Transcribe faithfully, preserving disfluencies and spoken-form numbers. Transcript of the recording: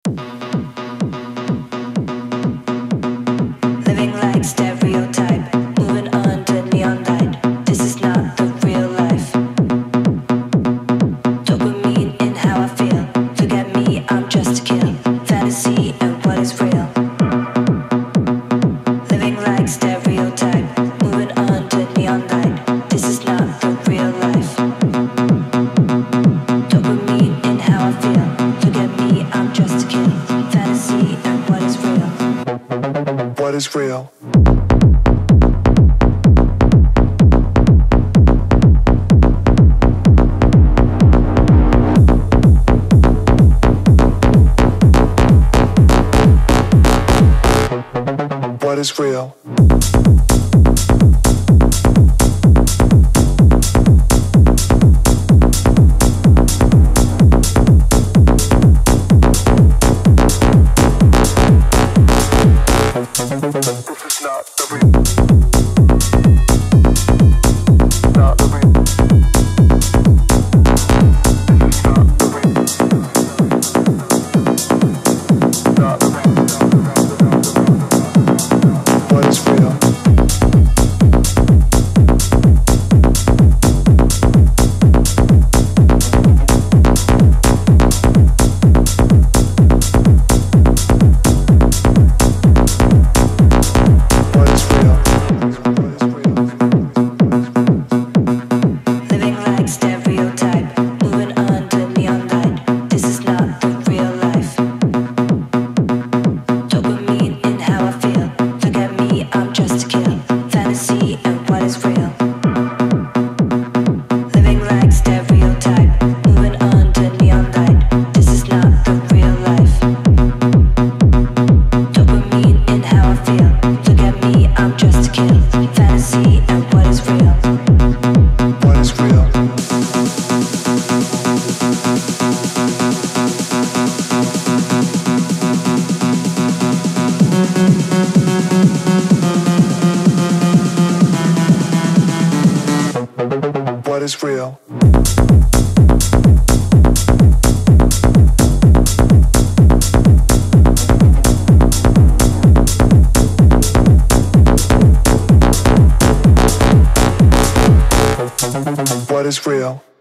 Living like stereotype, moving under neon light. This is not the real life. Dopamine in how I feel. Look at me, I'm just a kill. Fantasy and what is real. Living like stereotype, moving under neon light. This is not the real life. Dopamine in how I feel. Look at me, I'm just a kid. Fantasy and what is real. What is real? What is real? What is real? What is real?